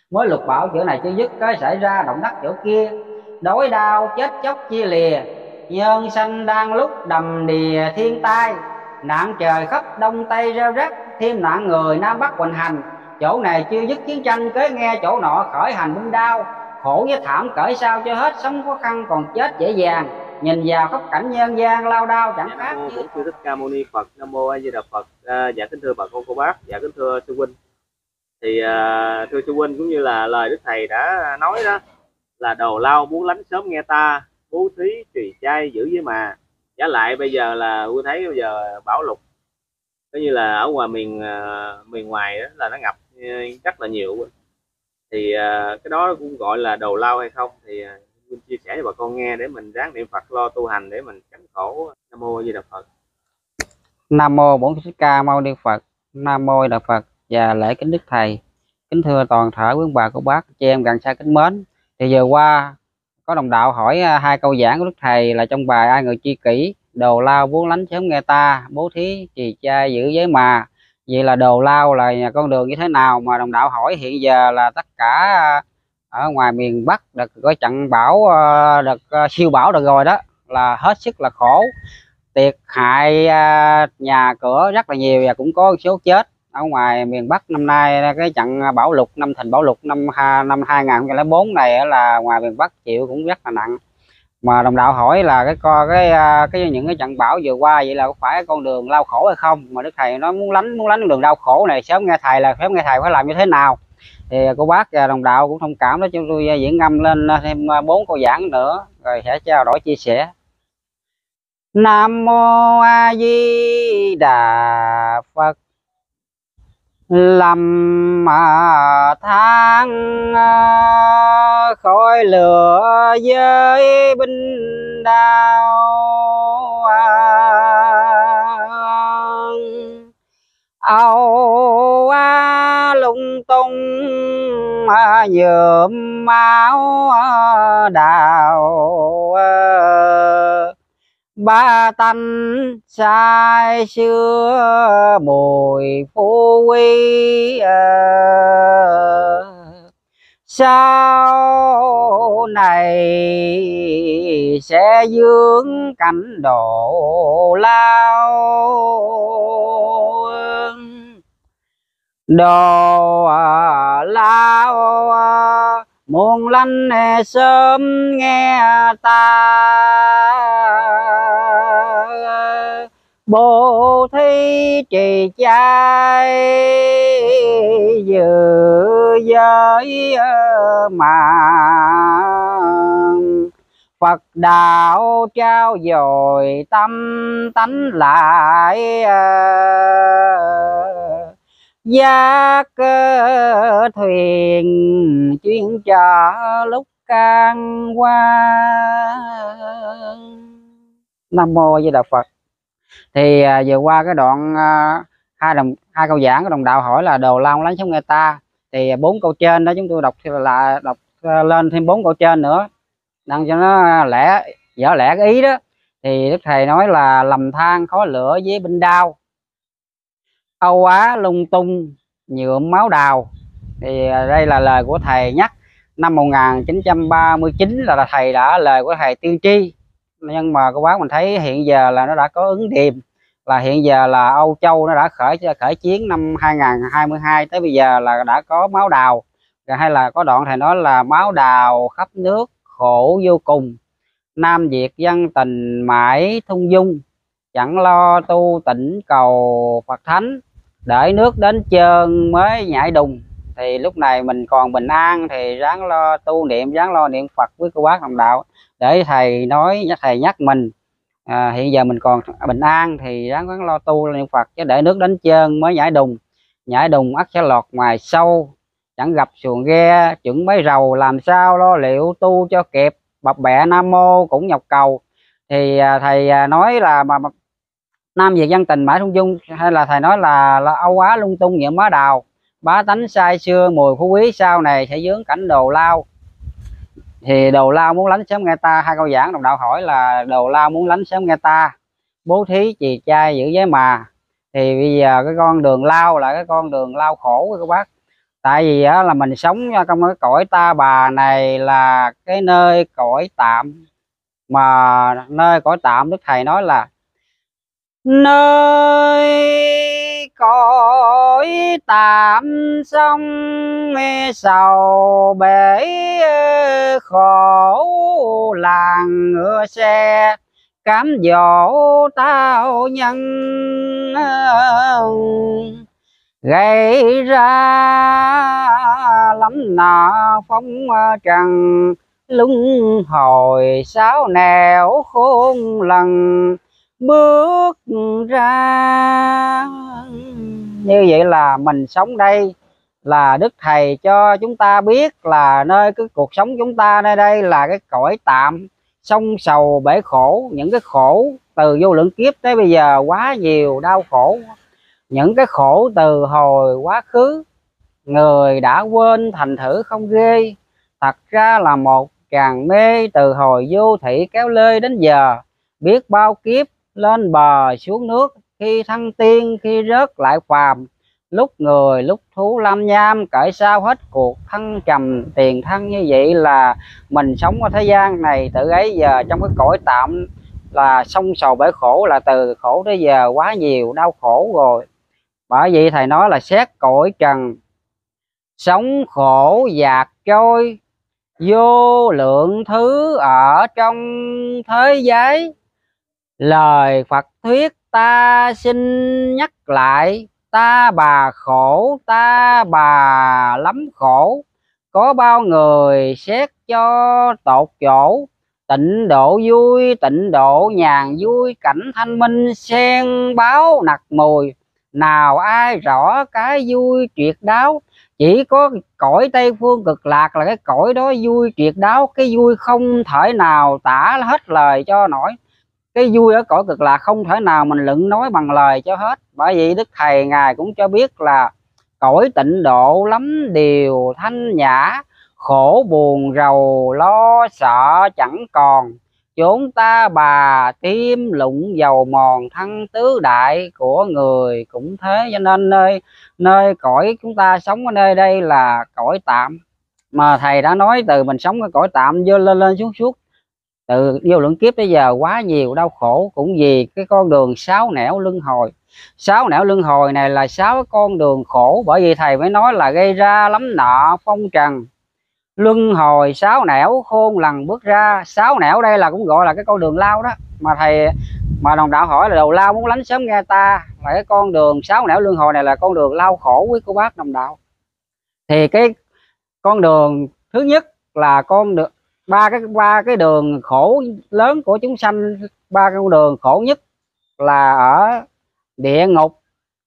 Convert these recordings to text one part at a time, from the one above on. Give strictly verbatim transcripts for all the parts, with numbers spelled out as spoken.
mới lục bảo chỗ này chưa dứt, cái xảy ra động đất chỗ kia. Đói đau chết chóc chia lìa, nhân sanh đang lúc đầm đìa thiên tai. Nạn trời khắp đông tây reo rắt, thêm nạn người nam bắc hoành hành. Chỗ này chưa dứt chiến tranh, kế nghe chỗ nọ khởi hành binh đao. Khổ với thảm cởi sao cho hết, sống khó khăn còn chết dễ dàng. Nhìn vào khắp cảnh nhân gian lao đao chẳng khác Nam mô như Bổn Sư Thích Ca Mâu Ni Phật. Nam mô A Di Đà Phật. À, dạ kính thưa bà con cô bác, dạ kính thưa sư huynh. Thì à, thưa sư huynh, cũng như là lời Đức Thầy đã nói đó, là đồ lao muốn lánh sớm nghe ta, bố thí trì chay giữ với mà. Giả lại bây giờ là tôi thấy bây giờ bão lụt, coi như là ở ngoài miền à, miền ngoài đó, là nó ngập rất là nhiều. Thì à, cái đó cũng gọi là đồ lao hay không thì à, mình chia sẻ cho bà con nghe để mình ráng niệm Phật lo tu hành để mình tránh khổ. Nam mô A Di Đà Phật. Nam mô Bổn Sư Thích Ca Mâu Ni Phật. Nam mô A Di Đà Phật. Và lễ kính Đức Thầy. Kính thưa toàn thể quý bà cô bác, chị em gần xa kính mến. Thì vừa qua có đồng đạo hỏi hai câu giảng của Đức Thầy là trong bài Ai Người Chi Kỷ: đồ lao muốn lánh sớm nghe ta, bố thí trì chay giữ giới mà. Vậy là đồ lao là con đường như thế nào? Mà đồng đạo hỏi hiện giờ là tất cả ở ngoài miền Bắc được có trận bão, được siêu bão được rồi đó, là hết sức là khổ, thiệt hại nhà cửa rất là nhiều, và cũng có số chết ở ngoài miền Bắc. Năm nay cái trận bão lụt năm Thìn, bão lụt năm năm hai nghìn không trăm lẻ bốn này là ngoài miền Bắc chịu cũng rất là nặng. Mà đồng đạo hỏi là cái co cái cái những cái trận bão vừa qua vậy là có phải con đường lao khổ hay không? Mà Đức Thầy nói muốn lánh muốn lánh đường đau khổ này, sớm nghe Thầy là sớm nghe Thầy phải làm như thế nào. Thì cô bác và đồng đạo cũng thông cảm đó, chúng tôi diễn ngâm lên thêm bốn câu giảng nữa rồi sẽ trao đổi chia sẻ. Nam mô A Di Đà Phật. Lầm mà than khói lửa với binh đao, âu á lung tung nhuộm máu đào. Ba tánh sai xưa mùi phú quý, sau này sẽ vướng cảnh độ lao. Đồ lao muôn lanh sớm nghe ta, bố thí trì chay giữ giới mà. Phật đạo trao dồi tâm tánh lại, giác thuyền chuyên chở lúc can qua. Nam mô A Di Đà Phật. Thì à, vừa qua cái đoạn à, hai đồng hai câu giảng của đồng đạo hỏi là đồ lao lánh sống nghe ta, thì bốn câu trên đó chúng tôi đọc là đọc lên thêm bốn câu trên nữa đang cho nó lẽ dở lẽ cái ý đó. Thì Đức Thầy nói là lầm than khói lửa với binh đao, âu á lung tung nhuộm máu đào. Thì đây là lời của Thầy nhắc năm một nghìn chín trăm ba mươi chín, là, là Thầy đã lời của Thầy tiên tri. Nhưng mà cô bác mình thấy hiện giờ là nó đã có ứng điềm, là hiện giờ là Âu Châu nó đã khởi khởi chiến năm hai nghìn không trăm hai mươi hai tới bây giờ là đã có máu đào. Rồi hay là có đoạn Thầy nói là máu đào khắp nước khổ vô cùng, Nam Việt dân tình mãi thung dung, chẳng lo tu tịnh cầu Phật thánh, đợi nước đến trơn mới nhảy đùng. Thì lúc này mình còn bình an thì ráng lo tu niệm, ráng lo niệm Phật với cô bác đồng đạo, để Thầy nói Thầy nhắc mình à, hiện giờ mình còn bình an thì ráng ráng lo tu niệm Phật, chứ để nước đến trơn mới nhảy đùng. Nhảy đùng ắt sẽ lọt ngoài sâu, chẳng gặp xuồng ghe chuẩn mấy rầu, làm sao lo liệu tu cho kịp, bập bẹ nam mô cũng nhọc cầu. Thì à, Thầy à, nói là mà, mà Nam Việt dân tình mãi thung dung, hay là Thầy nói là, là âu á lung tung nhuộm má đào, bá tánh sai xưa mùi phú quý, sau này sẽ vướng cảnh đồ lao. Thì đồ lao muốn lánh sớm nghe ta, hai câu giảng đồng đạo hỏi là đồ lao muốn lánh sớm nghe ta, bố thí trì chay giữ giới mà. Thì bây giờ cái con đường lao là cái con đường lao khổ của các bác, Tại vì á, là mình sống trong cái cõi ta bà này là cái nơi cõi tạm, mà nơi cõi tạm Đức Thầy nói là nơi cõi tạm sông sầu bể khổ, làng ngựa xe cám dỗ tao nhân, gây ra lắm nợ phong trần, luân hồi sáu nẻo khôn lần bước ra. Như vậy là mình sống đây là Đức Thầy cho chúng ta biết là nơi cái cuộc sống chúng ta nơi đây là cái cõi tạm, sông sầu bể khổ. Những cái khổ từ vô lượng kiếp tới bây giờ quá nhiều đau khổ, những cái khổ từ hồi quá khứ người đã quên thành thử không ghê. Thật ra là một tràng mê từ hồi vô thị kéo lê đến giờ, biết bao kiếp lên bờ xuống nước, khi thăng tiên khi rớt lại phàm, lúc người lúc thú lam nham, cởi sao hết cuộc thăng trầm tiền thân. Như vậy là mình sống ở thế gian này từ ấy giờ trong cái cõi tạm là sông sầu bể khổ, là từ khổ tới giờ quá nhiều đau khổ rồi. Bởi vậy Thầy nói là xét cõi trần sống khổ dạt trôi, vô lượng thứ ở trong thế giới. Lời Phật thuyết ta xin nhắc lại, ta bà khổ ta bà lắm khổ, có bao người xét cho tột chỗ, tịnh độ vui tịnh độ nhàn vui, cảnh thanh minh sen báo nặc mùi, nào ai rõ cái vui triệt đáo. Chỉ có cõi Tây Phương Cực Lạc là cái cõi đó vui triệt đáo, cái vui không thể nào tả hết lời cho nổi. Cái vui ở cõi Cực Lạc không thể nào mình luận nói bằng lời cho hết. Bởi vậy Đức Thầy Ngài cũng cho biết là cõi tịnh độ lắm điều thanh nhã, khổ buồn rầu lo sợ chẳng còn, chốn ta bà tim lụng dầu mòn, thân tứ đại của người cũng thế. Cho nên nơi nơi cõi chúng ta sống ở nơi đây là cõi tạm, mà Thầy đã nói từ mình sống ở cõi tạm vô lên lên xuống xuống từ vô lượng kiếp tới giờ quá nhiều đau khổ, cũng vì cái con đường sáu nẻo luân hồi. Sáu nẻo luân hồi này là sáu con đường khổ, bởi vì Thầy mới nói là gây ra lắm nợ phong trần, luân hồi sáu nẻo khôn lần bước ra. Sáu nẻo đây là cũng gọi là cái con đường lao đó, mà Thầy mà đồng đạo hỏi là đầu lao muốn lánh sớm nghe ta, là cái con đường sáu nẻo luân hồi này là con đường lao khổ quý cô bác đồng đạo. Thì cái con đường thứ nhất là con đường ba cái ba cái đường khổ lớn của chúng sanh, ba con đường khổ nhất là ở địa ngục,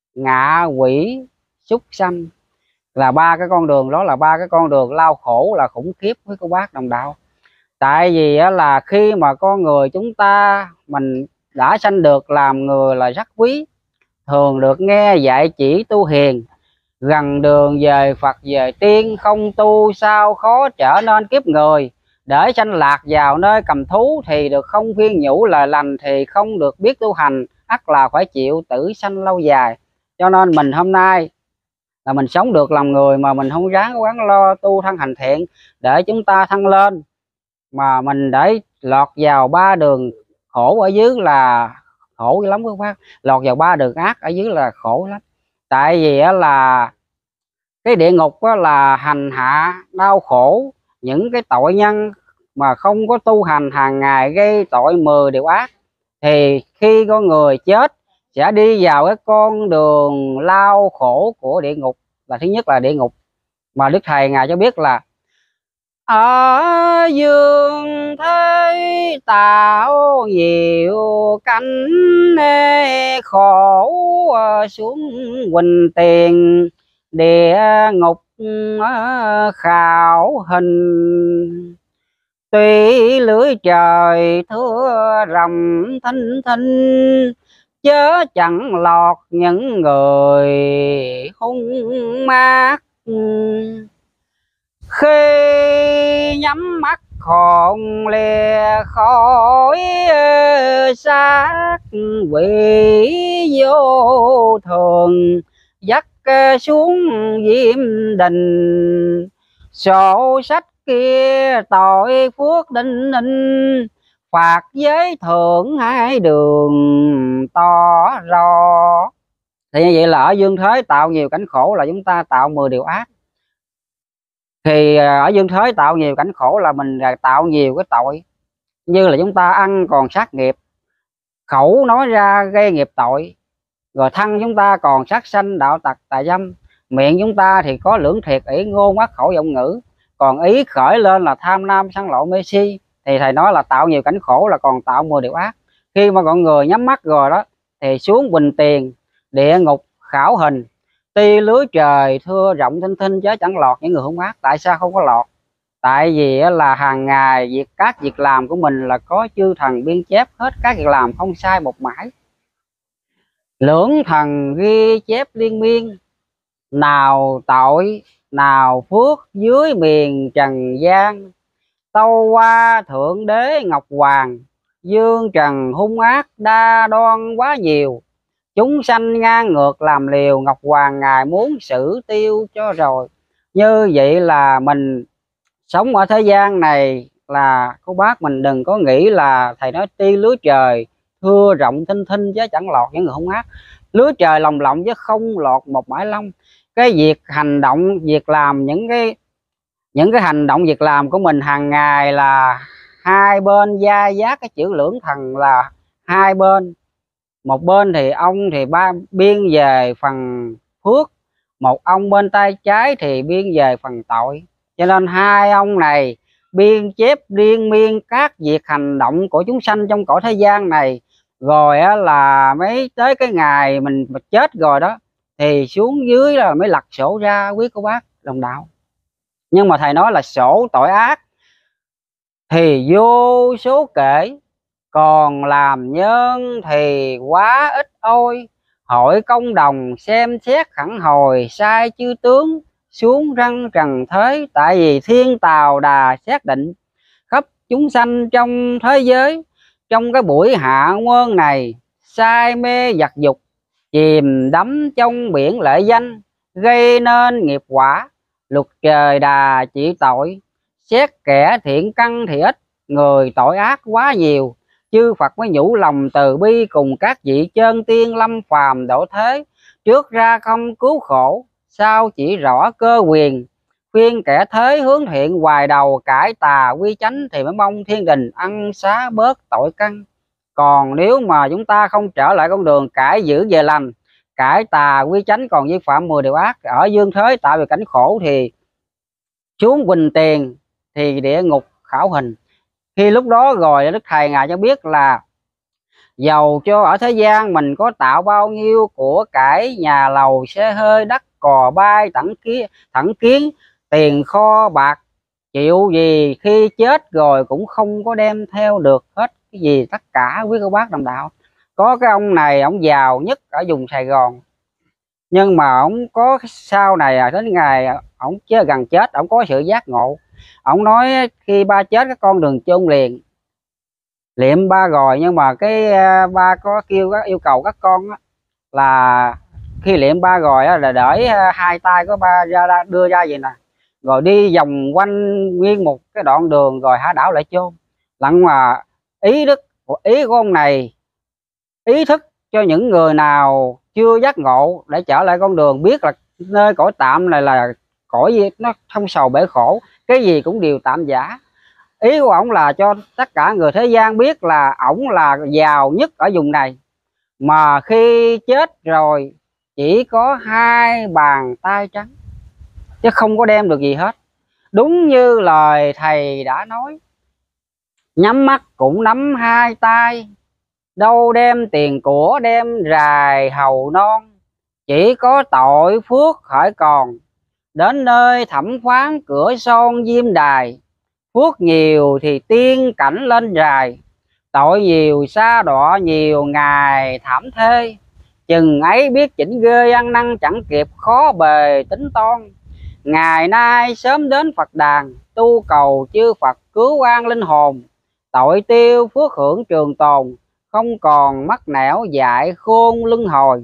ngạ quỷ, súc sanh, là ba cái con đường đó là ba cái con đường lao khổ là khủng khiếp với cô bác đồng đạo. Tại vì là khi mà con người chúng ta mình đã sanh được làm người là rất quý, thường được nghe dạy chỉ tu hiền, gần đường về Phật về tiên, không tu sao khó trở nên kiếp người. Để sanh lạc vào nơi cầm thú thì được không khuyên nhủ lời lành, thì không được biết tu hành, ắt là phải chịu tử sanh lâu dài. Cho nên mình hôm nay là mình sống được làm người mà mình không ráng cố gắng lo tu thân hành thiện để chúng ta thăng lên, mà mình để lọt vào ba đường khổ ở dưới là khổ lắm các bác. Lọt vào ba đường ác ở dưới là khổ lắm. Tại vì là cái địa ngục là hành hạ đau khổ những cái tội nhân mà không có tu hành hàng ngày, gây tội mười điều ác, thì khi con người chết sẽ đi vào cái con đường lao khổ của địa ngục. Là thứ nhất là địa ngục, mà Đức Thầy Ngài cho biết là ở dương thế tạo nhiều cảnh khổ, xuống quỳnh tiền địa ngục khảo hình. Tuy lưới trời thưa rầm thinh thinh, chớ chẳng lọt những người hung mát. Khi nhắm mắt hồn lìa khỏi xác quỷ vô thường, dắt xuống Diêm Đình, sổ sách kia tội phước đinh ninh, phạt giới thượng hai đường to ro. Thì như vậy là ở dương thế tạo nhiều cảnh khổ là chúng ta tạo mười điều ác. Thì ở dương thế tạo nhiều cảnh khổ là mình tạo nhiều cái tội, như là chúng ta ăn còn sát nghiệp, khẩu nói ra gây nghiệp tội, rồi thân chúng ta còn sát sanh đạo tặc tà dâm, miệng chúng ta thì có lưỡng thiệt ỷ ngôn ác khẩu giọng ngữ, còn ý khởi lên là tham lam sân lộ mê si. Thì thầy nói là tạo nhiều cảnh khổ là còn tạo mười điều ác. Khi mà con người nhắm mắt rồi đó thì xuống Quỳnh Tiền, địa ngục khảo hình, ti lưới trời thưa rộng thinh thinh chứ chẳng lọt những người hung ác. Tại sao không có lọt? Tại vì là hàng ngày việc các việc làm của mình là có chư thần biên chép hết các việc làm không sai một mãi, lưỡng thần ghi chép liên miên, nào tội nào phước dưới miền trần gian, tâu qua thượng đế ngọc hoàng, dương trần hung ác đa đoan quá nhiều, chúng sanh ngang ngược làm liều, ngọc hoàng ngài muốn xử tiêu cho rồi. Như vậy là mình sống ở thế gian này là cô bác mình đừng có nghĩ là thầy nói ti lưới trời thưa rộng thinh thinh chứ chẳng lọt những người hung ác. Lưới trời lồng lộng chứ không lọt một mãi lông. Cái việc hành động việc làm, những cái những cái hành động việc làm của mình hàng ngày là hai bên gia giác cái chữ lưỡng thần, là hai bên. Một bên thì ông thì ba biên về phần phước, một ông bên tay trái thì biên về phần tội. Cho nên hai ông này biên chép liên miên các việc hành động của chúng sanh trong cõi thế gian này. Rồi á, là mấy tới cái ngày mình chết rồi đó thì xuống dưới là mới lật sổ ra quý cô bác đồng đạo. Nhưng mà thầy nói là sổ tội ác thì vô số kể, còn làm nhân thì quá ít ôi. Hội công đồng xem xét khẳng hồi, sai chư tướng xuống răng trần thế. Tại vì thiên tào đà xác định khắp chúng sanh trong thế giới, trong cái buổi hạ nguyên này say mê vật dục, chìm đắm trong biển lệ danh, gây nên nghiệp quả. Luật trời đà chỉ tội, xét kẻ thiện căn thì ít, người tội ác quá nhiều. Chư Phật mới nhủ lòng từ bi cùng các vị chân tiên lâm phàm độ thế, trước ra không cứu khổ, sau chỉ rõ cơ quyền, khuyên kẻ thế hướng thiện hoài đầu, cải tà quy chánh thì mới mong thiên đình ân xá bớt tội căn. Còn nếu mà chúng ta không trở lại con đường cải giữ về lành, cải tà quy chánh còn vi phạm mười điều ác, ở dương thế tạo về cảnh khổ thì xuống Quỳnh Tiền thì địa ngục khảo hình. Khi lúc đó rồi Đức Thầy ngài cho biết là dầu cho ở thế gian mình có tạo bao nhiêu của cải, nhà lầu xe hơi đất cò bay thẳng kiến, thẳng kiến tiền kho bạc, chịu gì khi chết rồi cũng không có đem theo được hết cái gì tất cả quý cô bác đồng đạo. Có cái ông này ông giàu nhất ở vùng Sài Gòn, nhưng mà ông có sau này đến ngày ông chết gần chết ông có sự giác ngộ. Ông nói khi ba chết cái con đường chôn liền, liệm ba rồi, nhưng mà cái ba có kêu yêu cầu các con á, là khi liệm ba rồi á, là để hai tay của ba ra đưa ra vậy nè, rồi đi vòng quanh nguyên một cái đoạn đường rồi hả đảo lại chôn. Lặng mà ý đức ý của ông này ý thức cho những người nào chưa giác ngộ để trở lại con đường, biết là nơi cõi tạm này là cõi gì nó không sầu bể khổ, cái gì cũng đều tạm giả. Ý của ổng là cho tất cả người thế gian biết là ổng là giàu nhất ở vùng này, mà khi chết rồi chỉ có hai bàn tay trắng chứ không có đem được gì hết. Đúng như lời thầy đã nói, nhắm mắt cũng nắm hai tay, đâu đem tiền của đem rài hầu non, chỉ có tội phước khỏi còn, đến nơi thẩm phán cửa son diêm đài, phước nhiều thì tiên cảnh lên rài, tội nhiều sa đọa nhiều ngày thảm thê, chừng ấy biết chỉnh ghê ăn năn chẳng kịp khó bề tính toan. Ngày nay sớm đến Phật đàn, tu cầu chư Phật cứu an linh hồn, tội tiêu phước hưởng trường tồn, không còn mắc nẻo dại khôn luân hồi.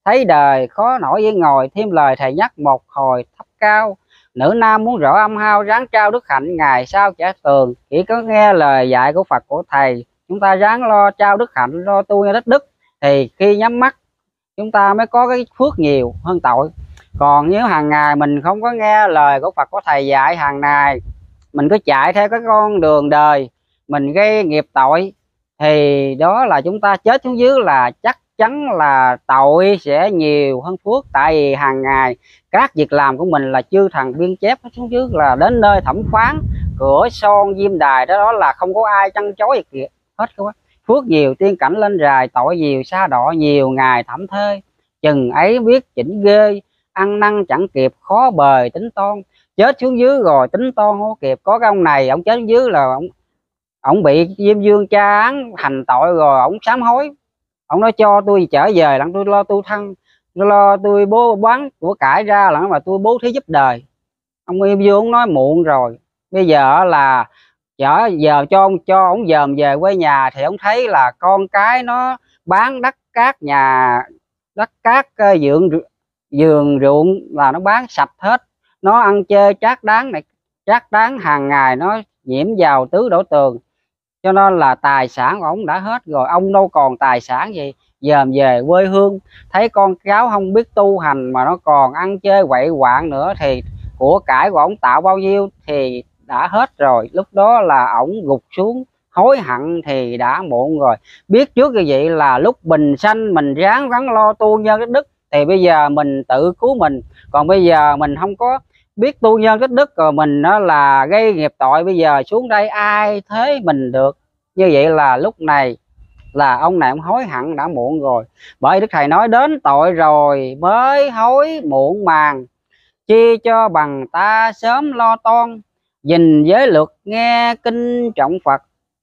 thấy đời khó nổi với ngồi, thêm lời thầy nhắc một hồi thấp cao. Nữ nam muốn rõ âm hao, ráng trao đức hạnh ngày sau trả tường. Chỉ có nghe lời dạy của Phật của thầy, chúng ta ráng lo trao đức hạnh, lo tu nhân đất đức, thì khi nhắm mắt chúng ta mới có cái phước nhiều hơn tội. Còn nếu hàng ngày mình không có nghe lời của Phật của thầy dạy, hàng ngày mình cứ chạy theo cái con đường đời, mình gây nghiệp tội, thì đó là chúng ta chết xuống dưới là chắc chắn là tội sẽ nhiều hơn phước. Tại vì hàng ngày các việc làm của mình là chư thần biên chép xuống dưới, là đến nơi thẩm phán cửa son diêm đài đó, đó là không có ai chăn chối gì hết. Các phước nhiều tiên cảnh lên rài, tội nhiều sa đọa nhiều ngày thảm thê. Chừng ấy biết chỉnh ghê, ăn năn chẳng kịp khó bời tính toan. Chết xuống dưới rồi tính toan không kịp. Có cái ông này ông chết xuống dưới là ông ông bị Diêm Vương tra án hành tội rồi, ông sám hối. Ông nói cho tôi trở về lặng, tôi lo tu thân, tôi lo tôi bố bán của cải ra lặng mà tôi bố thí giúp đời. Ông Diêm Vương nói muộn rồi, bây giờ là chở giờ cho ông cho ông dòm về quê nhà, thì ông thấy là con cái nó bán đất cát nhà đất cát vườn vườn ruộng là nó bán sạch hết, nó ăn chơi trác đáng này trác đáng, hàng ngày nó nhiễm vào tứ đổ tường, cho nên là tài sản của ông đã hết rồi, ông đâu còn tài sản gì. Dòm về quê hương thấy con cháu không biết tu hành mà nó còn ăn chơi quậy quạng nữa, thì của cải của ông tạo bao nhiêu thì đã hết rồi. Lúc đó là ổng gục xuống hối hận thì đã muộn rồi. Biết trước như vậy là lúc bình sanh mình ráng gắng lo tu nhân đức đức, thì bây giờ mình tự cứu mình. Còn bây giờ mình không có biết tu nhân đức đức rồi mình đó là gây nghiệp tội, bây giờ xuống đây ai thế mình được. Như vậy là lúc này là ông này ông hối hận đã muộn rồi. Bởi Đức Thầy nói đến tội rồi mới hối muộn màng, chi cho bằng ta sớm lo toan, gìn giới luật nghe kinh trọng Phật.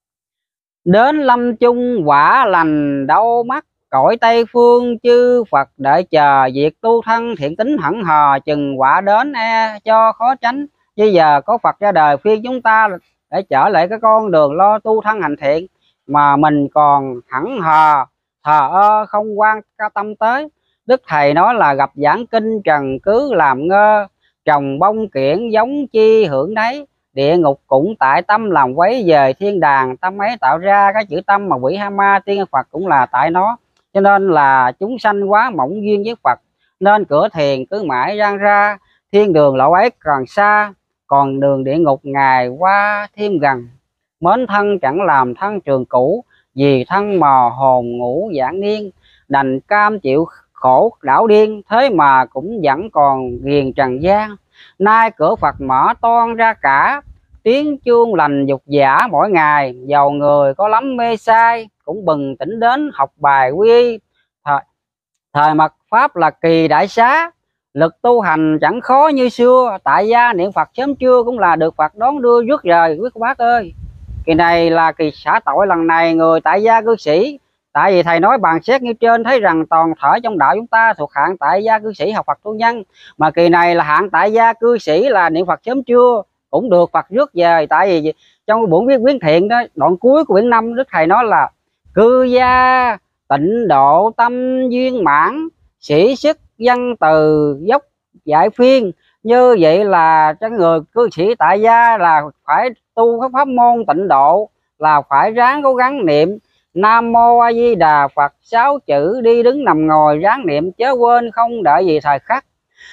Đến lâm chung quả lành đâu mắt, cõi Tây phương chư Phật đợi chờ, việc tu thân thiện tính hẳn hò, chừng quả đến e cho khó tránh. Bây giờ có Phật ra đời khuyên chúng ta để trở lại cái con đường lo tu thân hành thiện, mà mình còn hẳn hò thờ ơ không quan tâm tới. Đức Thầy nói là gặp giảng kinh trần cứ làm ngơ, trồng bông kiển giống chi hưởng đấy. Địa ngục cũng tại tâm làm quấy, về thiên đàng tâm ấy tạo ra. Cái chữ tâm mà quỷ ha ma tiên Phật cũng là tại nó. Cho nên là chúng sanh quá mỏng duyên với Phật, nên cửa thiền cứ mãi rang ra. Thiên đường lộ ấy còn xa, còn đường địa ngục ngày qua thêm gần. Mến thân chẳng làm thân trường cũ, vì thân mò hồn ngủ giảng niên. Đành cam chịu khổ đảo điên, thế mà cũng vẫn còn ghiền trần gian. Nay cửa Phật mở toan ra cả, tiếng chuông lành dục giả mỗi ngày. Giàu người có lắm mê sai, cũng bừng tỉnh đến học bài quy. Thời, thời mật pháp là kỳ đại xá, lực tu hành chẳng khó như xưa. Tại gia niệm Phật sớm trưa cũng là được Phật đón đưa rước rời. Quý cô bác ơi, kỳ này là kỳ xả tội lần này người tại gia cư sĩ. Tại vì thầy nói bàn xét như trên, thấy rằng toàn thể trong đạo chúng ta thuộc hạng tại gia cư sĩ học Phật tu nhân, mà kỳ này là hạng tại gia cư sĩ là niệm Phật sớm trưa cũng được Phật rước về. Tại vì trong buổi viết quyến thiện đó, đoạn cuối của quyển năm, Đức Thầy nói là cư gia tịnh độ tâm duyên mãn, sĩ sức văn từ dốc giải phiên. Như vậy là cái người cư sĩ tại gia là phải tu các pháp môn tịnh độ, là phải ráng cố gắng niệm Nam Mô A Di Đà Phật sáu chữ, đi đứng nằm ngồi ráng niệm chớ quên, không đợi gì thời khắc.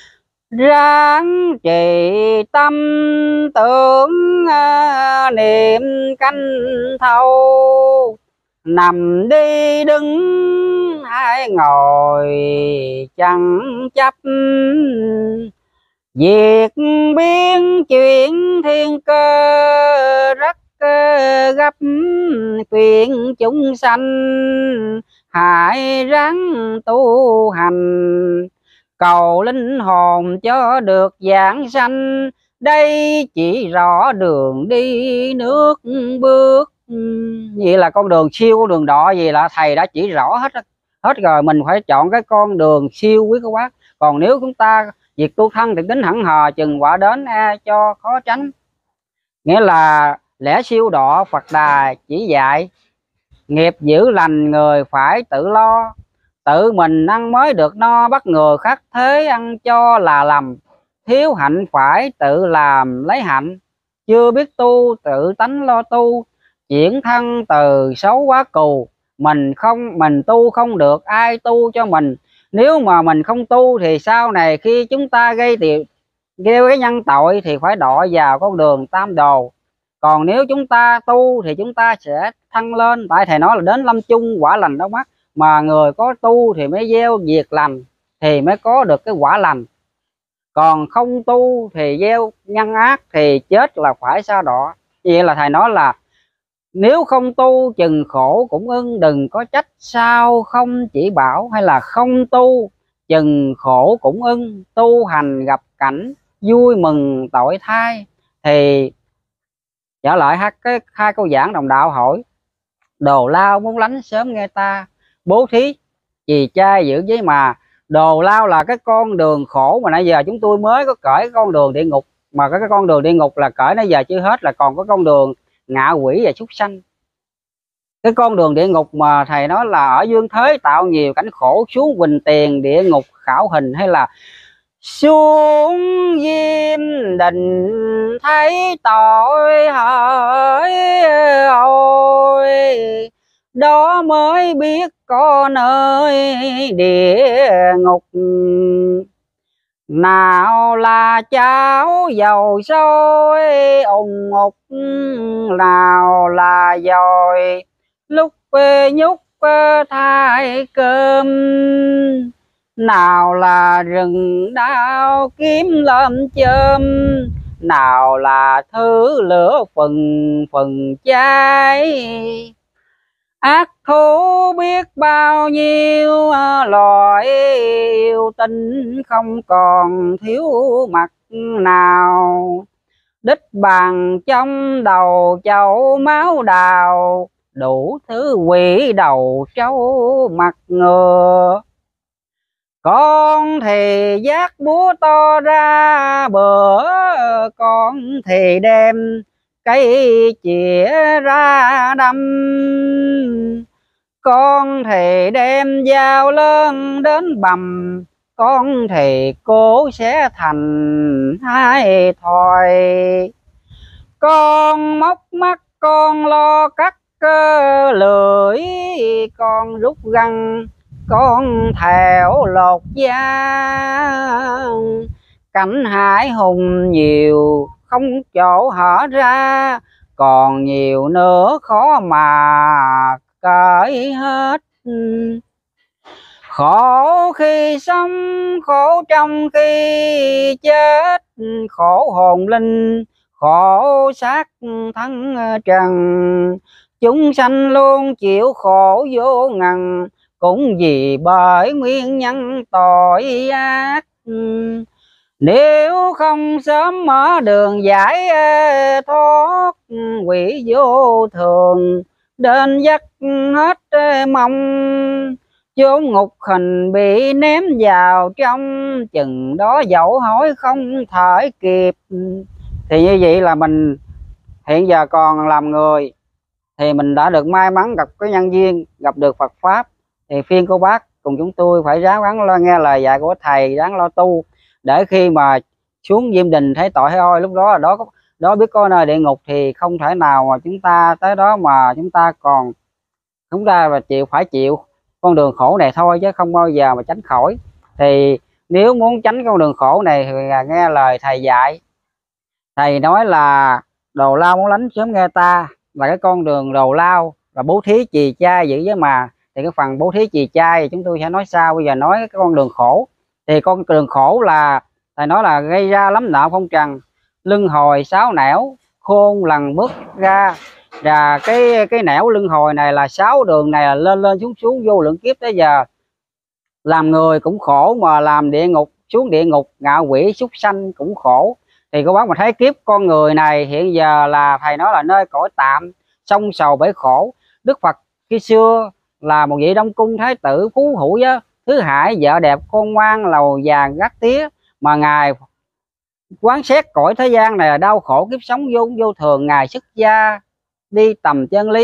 Ráng trì tâm tưởng niệm canh thâu, nằm đi đứng hay ngồi chẳng chấp. Việc biến chuyển thiên cơ rất gấp, khuyên chúng sanh hãy ráng tu hành, cầu linh hồn cho được giảng sanh. Đây chỉ rõ đường đi nước bước, vậy là con đường siêu, con đường đỏ gì là thầy đã chỉ rõ hết hết rồi. Mình phải chọn cái con đường siêu quý cô bác. Còn nếu chúng ta việc tu thân thì tính hẳn hò, chừng quả đến e cho khó tránh. Nghĩa là lẽ siêu độ Phật Đà chỉ dạy, nghiệp giữ lành người phải tự lo, tự mình ăn mới được no, bắt người khác thế ăn cho là lầm. Thiếu hạnh phải tự làm lấy hạnh, chưa biết tu tự tánh lo tu. Chuyển thân từ xấu quá cù, mình không mình tu không được ai tu cho mình. Nếu mà mình không tu thì sau này khi chúng ta gây tiệu gieo cái nhân tội thì phải đọa vào con đường tam đồ. Còn nếu chúng ta tu thì chúng ta sẽ thăng lên. Tại thầy nói là đến lâm chung quả lành đâu mắt, mà người có tu thì mới gieo việc lành thì mới có được cái quả lành. Còn không tu thì gieo nhân ác thì chết là phải sa đọa. Vậy là thầy nói là nếu không tu chừng khổ cũng ưng, đừng có trách sao không chỉ bảo. Hay là không tu chừng khổ cũng ưng, tu hành gặp cảnh vui mừng tội thai. Thì trở lại hai cái hai câu giảng đồng đạo hỏi: đồ lao muốn lánh sớm nghe ta, bố thí trì trai giữ giấy mà. Đồ lao là cái con đường khổ mà nãy giờ chúng tôi mới có cởi con đường địa ngục, mà cái con đường địa ngục là cởi nãy giờ chưa hết, là còn có con đường ngạ quỷ và súc sanh. Cái con đường địa ngục mà thầy nói là ở dương thế tạo nhiều cảnh khổ, xuống quỳnh tiền địa ngục khảo hình, hay là xuống diêm đình thấy tội hỡi ôi, đó mới biết có nơi địa ngục. Nào là cháu dầu sôi ùng ngục, nào là dòi lúc nhúc thai cơm, nào là rừng đao kiếm lâm châm, nào là thứ lửa phần phần cháy. Ác thú biết bao nhiêu loại yêu tinh, không còn thiếu mặt nào. Đích bằng trong đầu chậu máu đào, đủ thứ quỷ đầu trâu mặt ngựa. Con thì vác búa to ra bữa, con thì đem cây chĩa ra đâm, con thì đem dao lớn đến bầm, con thì cố sẽ thành hai thòi. Con móc mắt con lo cắt cơ lưỡi, con rút găng con thèo lột da. Cảnh hải hùng nhiều không chỗ hở ra, còn nhiều nữa khó mà cởi hết. Khổ khi sống khổ trong khi chết, khổ hồn linh khổ xác thân trần. Chúng sanh luôn chịu khổ vô ngần, cũng vì bởi nguyên nhân tội ác. Nếu không sớm mở đường giải thoát, quỷ vô thường đến dắt hết mong. Chốn ngục hình bị ném vào trong, chừng đó dẫu hỏi không thể kịp. Thì như vậy là mình hiện giờ còn làm người thì mình đã được may mắn gặp cái nhân duyên gặp được Phật pháp. Thì phiên cô bác cùng chúng tôi phải ráng gắng lo nghe lời dạy của thầy, ráng lo tu để khi mà xuống diêm đình thấy tội hay ôi, lúc đó là đó đó biết có nơi địa ngục thì không thể nào mà chúng ta tới đó mà chúng ta còn chúng ta và chịu phải chịu con đường khổ này thôi, chứ không bao giờ mà tránh khỏi. Thì nếu muốn tránh con đường khổ này thì nghe lời thầy dạy. Thầy nói là đồ lao muốn lánh sớm nghe ta, là cái con đường đồ lao là bố thí trì trai giữ giới mà. Thì cái phần bố thí trì trai thì chúng tôi sẽ nói sau. Bây giờ nói cái con đường khổ. Thì con đường khổ là thầy nói là gây ra lắm nợ phong trần, lưng hồi sáu nẻo khôn lần bước ra. Và cái cái nẻo lưng hồi này là sáu đường này là lên lên xuống xuống vô lượng kiếp tới giờ. Làm người cũng khổ, mà làm địa ngục xuống địa ngục ngạ quỷ súc sanh cũng khổ. Thì các bác mà thấy kiếp con người này hiện giờ là thầy nói là nơi cõi tạm, sông sầu bể khổ. Đức Phật khi xưa là một vị Đông Cung thái tử phú hữu với Thứ Hải, vợ đẹp con ngoan lầu vàng gác tía, mà ngài quán xét cõi thế gian này là đau khổ kiếp sống vô vô thường. Ngài xuất gia đi tầm chân lý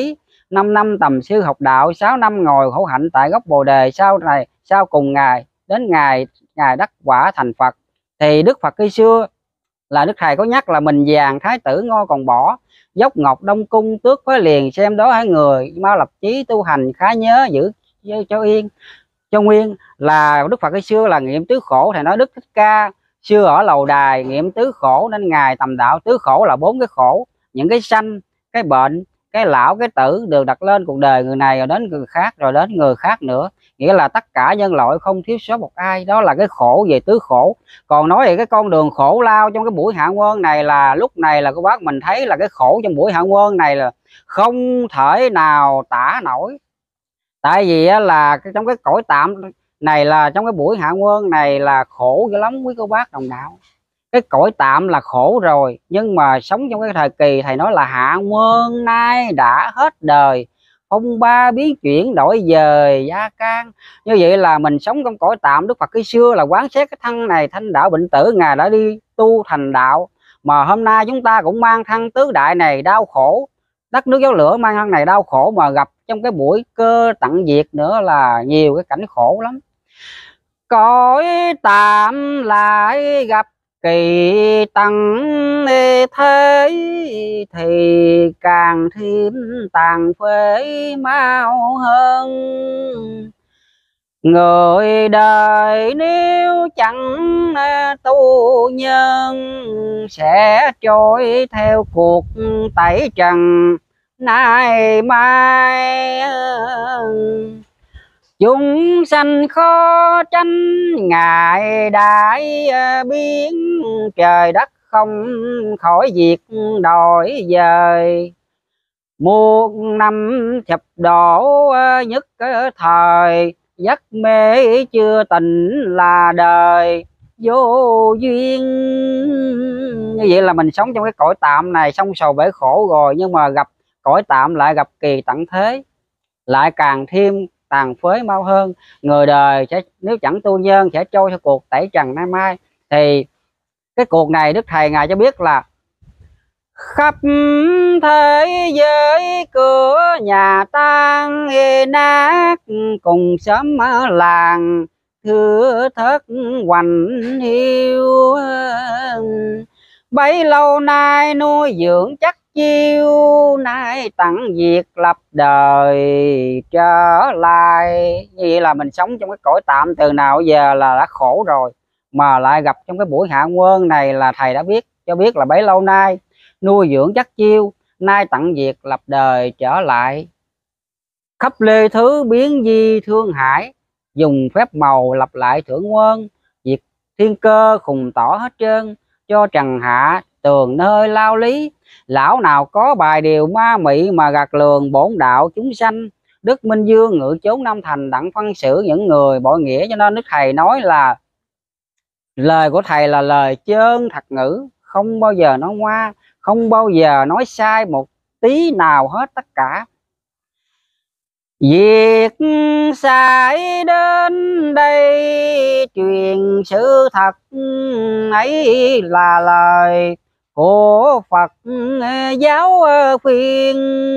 năm năm tầm sư học đạo, sáu năm ngồi khổ hạnh tại gốc bồ đề. Sau này sau cùng ngài đến ngày ngài đắc quả thành Phật. Thì Đức Phật khi xưa là Đức Thầy có nhắc là mình vàng thái tử ngôi còn bỏ, dốc ngọc đông cung tước với liền, xem đó hai người mau lập chí tu hành khá nhớ giữ cho yên cho nguyên. Là Đức Phật khi xưa là nghiệm tứ khổ. Thầy nói Đức Thích Ca xưa ở lầu đài nghiệm tứ khổ nên ngài tầm đạo. Tứ khổ là bốn cái khổ, những cái sanh, cái bệnh, cái lão, cái tử đều đặt lên cuộc đời người này, rồi đến người khác, rồi đến người khác nữa. Nghĩa là tất cả nhân loại không thiếu sót một ai. Đó là cái khổ về tứ khổ. Còn nói về cái con đường khổ lao trong cái buổi hạ quân này, là lúc này là cô bác mình thấy là cái khổ trong buổi hạ quân này là không thể nào tả nổi. Tại vì là trong cái cõi tạm này, là trong cái buổi hạ quân này là khổ dữ lắm quý cô bác đồng đạo. Cái cõi tạm là khổ rồi, nhưng mà sống trong cái thời kỳ thầy nói là hạ quân nay đã hết đời, phong ba biến chuyển đổi dời gia can. Như vậy là mình sống trong cõi tạm. Đức Phật khi xưa là quán xét cái thân này thanh đạo bệnh tử, ngài đã đi tu thành đạo. Mà hôm nay chúng ta cũng mang thân tứ đại này đau khổ, đất nước gió lửa mang thân này đau khổ, mà gặp trong cái buổi cơ tận diệt nữa là nhiều cái cảnh khổ lắm. Cõi tạm lại gặp kỳ tận thế, thì càng thêm tàn phế mau hơn. Người đời nếu chẳng tu nhân, sẽ trôi theo cuộc tẩy trần nay mai. Chúng sanh khó tránh ngại đại biến, trời đất không khỏi việc đổi dời. Muôn năm chập đổ nhất thời, giấc mê chưa tỉnh là đời vô duyên. Như vậy là mình sống trong cái cõi tạm này xong sầu bể khổ rồi, nhưng mà gặp cõi tạm lại gặp kỳ tận thế, lại càng thêm tàn phế mau hơn. Người đời sẽ nếu chẳng tu nhân sẽ trôi theo cuộc tẩy trần nay mai. Thì cái cuộc này Đức Thầy ngài cho biết là khắp thế giới cửa nhà tan nát, cùng sớm làng thưa thớt hoành hiu. Bấy lâu nay nuôi dưỡng chắc chiêu, nay tặng việc lập đời trở lại. Vậy là mình sống trong cái cõi tạm từ nào giờ là đã khổ rồi, mà lại gặp trong cái buổi hạ quân này là thầy đã biết cho biết là bấy lâu nay nuôi dưỡng chắc chiêu, nay tặng việc lập đời trở lại. Khắp lê thứ biến di thương hải, dùng phép màu lập lại thưởng quân. Việc thiên cơ khùng tỏ hết trơn, cho trần hạ tường nơi lao lý. Lão nào có bài điều ma mị, mà gạt lường bổn đạo chúng sanh. Đức Minh Dương ngự chốn Nam Thành, đặng phân xử những người bội nghĩa. Cho nên Đức Thầy nói là lời của thầy là lời chân thật ngữ, không bao giờ nói ngoa, không bao giờ nói sai một tí nào hết tất cả. Việc sai đến đây truyền sự thật ấy, là lời của Phật giáo khuyên.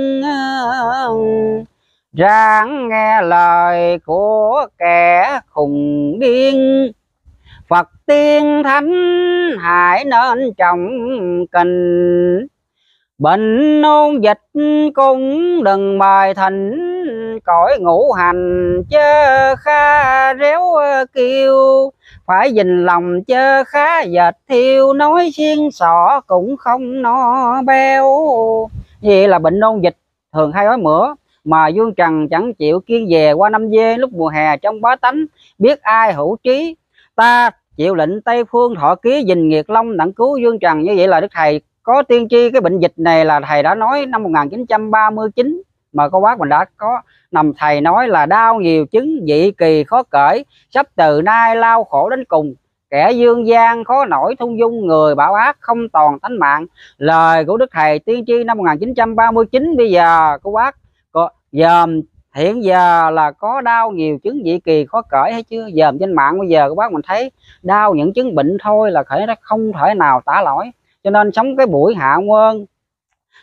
Ráng nghe lời của kẻ khùng điên, Phật tiên thánh hãy nên trọng kinh. Bệnh nôn dịch cũng đừng mời thỉnh, cõi ngũ hành chớ kha réo kêu. Phải dình lòng chớ khá dệt thiêu, nói xiên sọ cũng không no béo. Vậy là bệnh nôn dịch thường hay ói mửa, mà Dương Trần chẳng chịu kiên dè qua năm dê. Lúc mùa hè trong bá tánh biết ai hữu trí, ta chịu lệnh Tây Phương thọ ký, dình nghiệt long đặng cứu Dương Trần. Như vậy là Đức Thầy có tiên tri cái bệnh dịch này là thầy đã nói năm một nghìn chín trăm ba mươi chín, mà cô bác mình đã có nằm. Thầy nói là đau nhiều chứng dị kỳ khó cởi, sắp từ nay lao khổ đến cùng. Kẻ dương gian khó nổi thung dung, người bảo ác không toàn tánh mạng. Lời của Đức Thầy tiên tri năm một nghìn chín trăm ba mươi chín. Bây giờ cô bác dòm hiện giờ là có đau nhiều chứng dị kỳ khó cởi hay chưa? Dòm trên mạng bây giờ các bác mình thấy đau những chứng bệnh thôi là thể nó không thể nào tả nổi. Cho nên sống cái buổi hạ quân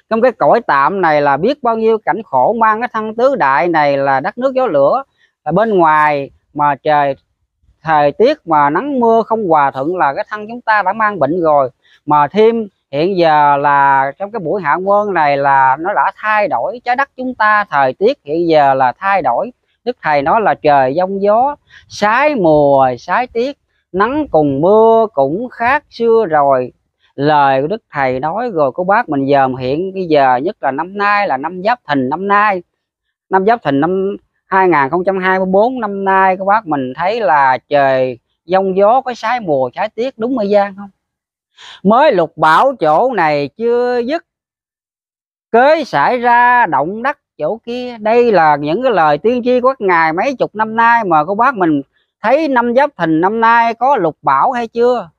trong cái cõi tạm này là biết bao nhiêu cảnh khổ, mang cái thân tứ đại này là đất nước gió lửa, là bên ngoài mà trời thời tiết mà nắng mưa không hòa thuận là cái thân chúng ta đã mang bệnh rồi. Mà thêm hiện giờ là trong cái buổi hạ quân này là nó đã thay đổi trái đất chúng ta, thời tiết hiện giờ là thay đổi. Đức Thầy nói là trời giông gió, sái mùa sái tiết, nắng cùng mưa cũng khác xưa rồi. Lời của Đức Thầy nói rồi cô bác mình dòm hiện bây giờ, nhất là năm nay là năm Giáp Thìn, năm nay năm Giáp Thìn năm hai nghìn không trăm hai mươi tư, năm nay các bác mình thấy là trời giông gió, có sái mùa sái tiết, đúng hay gian không? Mới lục bão chỗ này chưa dứt, kế xảy ra động đất chỗ kia. Đây là những cái lời tiên tri của các ngài mấy chục năm nay, mà cô bác mình thấy năm Giáp Thìn năm nay có lục bão hay chưa?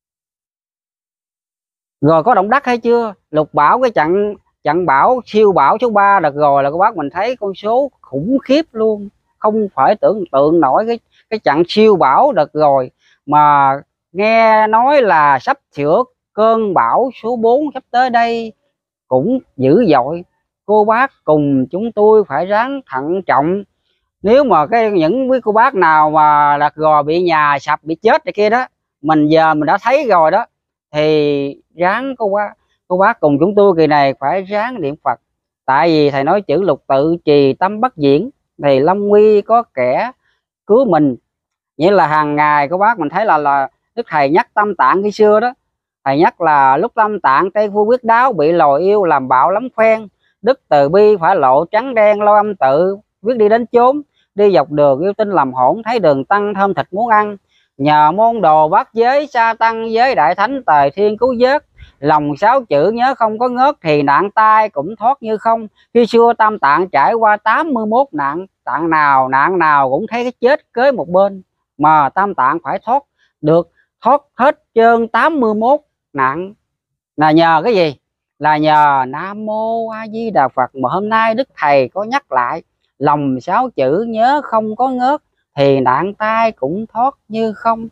Rồi có động đất hay chưa? Lục bão, cái trận trận bão siêu bão số ba đợt rồi là các bác mình thấy con số khủng khiếp luôn, không phải tưởng tượng nổi. Cái cái trận siêu bão đợt rồi mà nghe nói là sắp sửa cơn bão số bốn sắp tới đây cũng dữ dội. Cô bác cùng chúng tôi phải ráng thận trọng. Nếu mà cái những quý cô bác nào mà đợt rồi bị nhà sập, bị chết này kia đó, mình giờ mình đã thấy rồi đó, thì ráng cô bác cô bác cùng chúng tôi kỳ này phải ráng niệm Phật. Tại vì thầy nói chữ lục tự trì tâm bất diễn, thì lâm nguy có kẻ cứu mình. Nghĩa là hàng ngày cô bác mình thấy là là Đức Thầy nhắc Tâm Tạng khi xưa đó, thầy nhắc là lúc Tâm Tạng Tây Phương Quyết Đáo bị lồi yêu làm bạo lắm phen, Đức Từ Bi phải lộ trắng đen lo âm tự, quyết đi đến chốn, đi dọc đường yêu tinh làm hỗn, thấy đường tăng thơm thịt muốn ăn. Nhờ môn đồ bát giới sa tăng giới đại thánh tài thiên cứu vớt, lòng sáu chữ nhớ không có ngớt, thì nạn tai cũng thoát như không. Khi xưa Tam Tạng trải qua tám mươi mốt nạn, tạng nào nạn nào cũng thấy cái chết kế một bên, mà Tam Tạng phải thoát được, thoát hết trơn tám mươi mốt nạn là nhờ cái gì? Là nhờ Nam Mô A Di Đà Phật. Mà hôm nay Đức Thầy có nhắc lại lòng sáu chữ nhớ không có ngớt, thì nạn tai cũng thoát như không.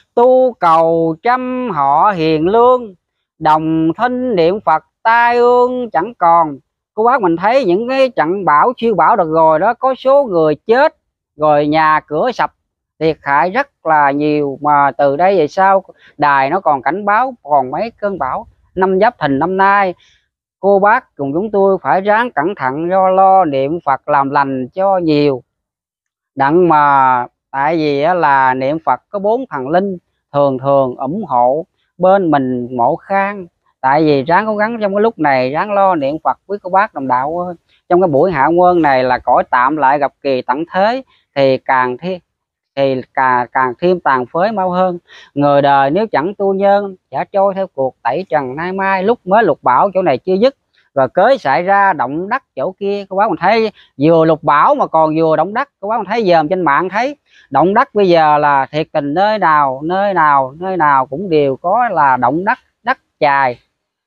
Tu cầu trăm họ hiền lương, đồng thinh niệm Phật tai ương chẳng còn. Cô bác mình thấy những cái trận bão siêu bão đợt rồi đó, có số người chết rồi nhà cửa sập, thiệt hại rất là nhiều. Mà từ đây về sau đài nó còn cảnh báo còn mấy cơn bão. Năm Giáp Thìn năm nay cô bác cùng chúng tôi phải ráng cẩn thận, do lo niệm Phật làm lành cho nhiều đặng. Mà tại vì là niệm Phật có bốn thần linh thường thường ủng hộ bên mình mộ khang. Tại vì ráng cố gắng trong cái lúc này ráng lo niệm Phật với cô bác đồng đạo ơi. Trong cái buổi hạ quân này là cõi tạm lại gặp kỳ tận thế, thì càng thêm thì càng càng thêm tàn phế mau hơn. Người đời nếu chẳng tu nhân sẽ trôi theo cuộc tẩy trần nay mai. Lúc mới lục bão chỗ này chưa dứt, rồi kế xảy ra động đất chỗ kia. Các bác mình thấy vừa lục bão mà còn vừa động đất. Các bác mình thấy dòm trên mạng thấy động đất bây giờ là thiệt tình, nơi nào nơi nào nơi nào cũng đều có là động đất, đất chài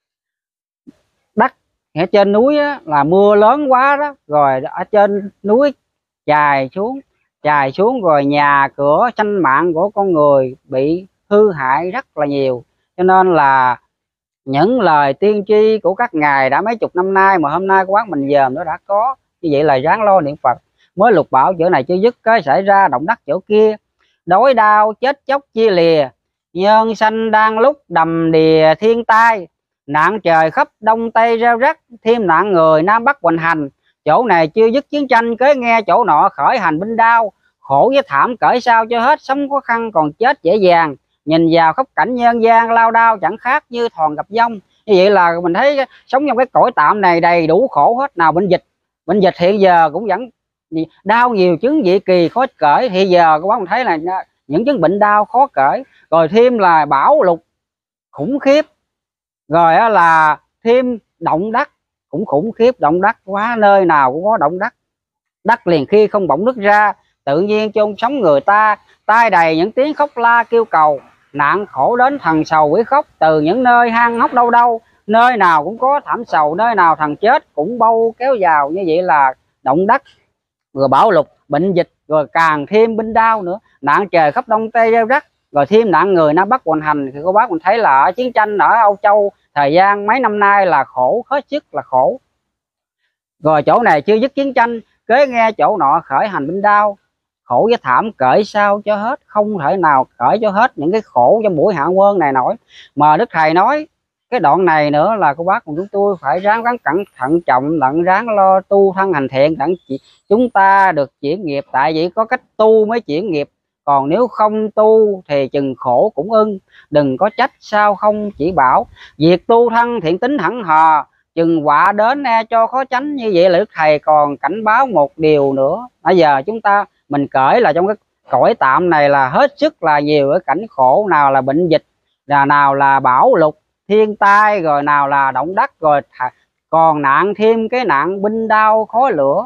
đất. Ở trên núi á, là mưa lớn quá đó, rồi ở trên núi chài xuống chài xuống rồi nhà cửa sinh mạng của con người bị hư hại rất là nhiều. Cho nên là những lời tiên tri của các ngài đã mấy chục năm nay mà hôm nay quán mình dòm nó đã có. Như vậy là ráng lo niệm Phật. Mới lục bão chỗ này chưa dứt, cái xảy ra động đất chỗ kia, đói đau chết chóc chia lìa, nhân sanh đang lúc đầm đìa thiên tai, nạn trời khắp đông tây reo rắc, thêm nạn người nam bắc hoành hành. Chỗ này chưa dứt chiến tranh, kế nghe chỗ nọ khởi hành binh đao, khổ với thảm cởi sao cho hết, sống khó khăn còn chết dễ dàng, nhìn vào khắp cảnh nhân gian lao đao chẳng khác như thòn gặp dông. Như vậy là mình thấy sống trong cái cõi tạm này đầy đủ khổ hết. Nào bệnh dịch, bệnh dịch hiện giờ cũng vẫn đau nhiều, chứng dị kỳ khó cởi. Hiện giờ các bác mình thấy là những chứng bệnh đau khó cởi, rồi thêm là bão lụt khủng khiếp, rồi là thêm động đất cũng khủng khiếp. Động đất quá, nơi nào cũng có động đất. Đất liền khi không bỗng nứt ra, tự nhiên chôn sống người ta, tai đầy những tiếng khóc la kêu cầu, nạn khổ đến thần sầu quỷ khóc, từ những nơi hang hốc đâu đâu, nơi nào cũng có thảm sầu, nơi nào thằng chết cũng bâu kéo vào. Như vậy là động đất, rồi bão lụt, bệnh dịch, rồi càng thêm binh đao nữa, nạn trời khắp đông tây reo rắc, rồi thêm nạn người Nam Bắc hoành hành. Thì cô bác mình thấy là ở chiến tranh ở Âu Châu thời gian mấy năm nay là khổ, hết sức là khổ. Rồi chỗ này chưa dứt chiến tranh, kế nghe chỗ nọ khởi hành binh đao, khổ với thảm kể sao cho hết, không thể nào kể cho hết những cái khổ trong buổi hạ quân này nổi. Mà Đức Thầy nói cái đoạn này nữa là cô bác cùng chúng tôi phải ráng ráng cẩn thận trọng, lận ráng lo tu thân hành thiện đặng chúng ta được chuyển nghiệp. Tại vì có cách tu mới chuyển nghiệp, còn nếu không tu thì chừng khổ cũng ưng. Đừng có trách sao không chỉ bảo, việc tu thân thiện tính hẳn hò, chừng họa đến e cho khó tránh. Như vậy là Đức Thầy còn cảnh báo một điều nữa. Bây giờ chúng ta mình kể là trong cái cõi tạm này là hết sức là nhiều cái cảnh khổ, nào là bệnh dịch, là nào là bão lụt thiên tai, rồi nào là động đất, rồi còn nạn thêm cái nạn binh đao khói lửa.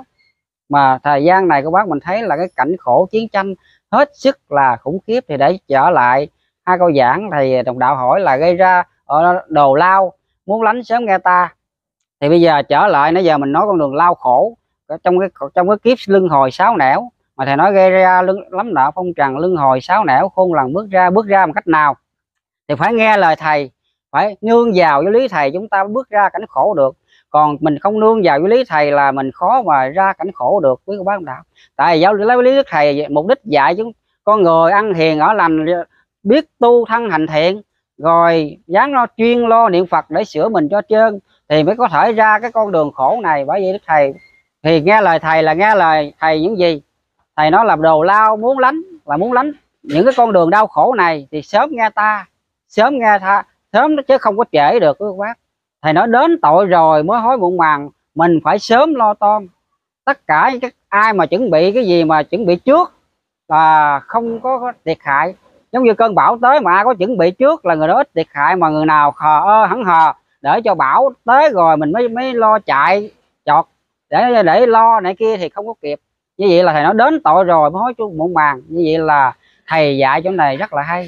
Mà thời gian này các bác mình thấy là cái cảnh khổ chiến tranh hết sức là khủng khiếp. Thì để trở lại hai câu giảng, thầy đồng đạo hỏi là gây ra ở đồ lao muốn lánh sớm nghe ta. Thì bây giờ trở lại nãy giờ mình nói con đường lao khổ trong cái trong cái kiếp luân hồi sáu nẻo, mà thầy nói gây ra lưng, lắm nợ phong trần luân hồi sáu nẻo, khôn lần bước ra. Bước ra một cách nào thì phải nghe lời thầy, phải nương vào với lý thầy chúng ta bước ra cảnh khổ được. Còn mình không nương vào với lý thầy là mình khó mà ra cảnh khổ được quý cô bác đạo. Tại vì giáo lấy lý đức thầy mục đích dạy chúng con người ăn hiền ở lành, biết tu thân hành thiện, rồi dám lo chuyên lo niệm Phật để sửa mình cho trơn, thì mới có thể ra cái con đường khổ này. Bởi vì đức thầy thì nghe lời thầy là nghe lời thầy những gì thầy nói là đồ lao muốn lánh, là muốn lánh những cái con đường đau khổ này thì sớm nghe ta, sớm nghe tha, sớm chứ không có trễ được quý bác. Thầy nói đến tội rồi mới hối muộn màng, mình phải sớm lo toan. Tất cả các ai mà chuẩn bị cái gì mà chuẩn bị trước là không có thiệt hại. Giống như cơn bão tới mà ai có chuẩn bị trước là người đó ít thiệt hại, mà người nào khờ ơ hẳn hờ để cho bão tới rồi mình mới mới lo chạy chọt để để lo này kia thì không có kịp. Như vậy là thầy nói đến tội rồi mới hối muộn màng. Như vậy là thầy dạy chỗ này rất là hay.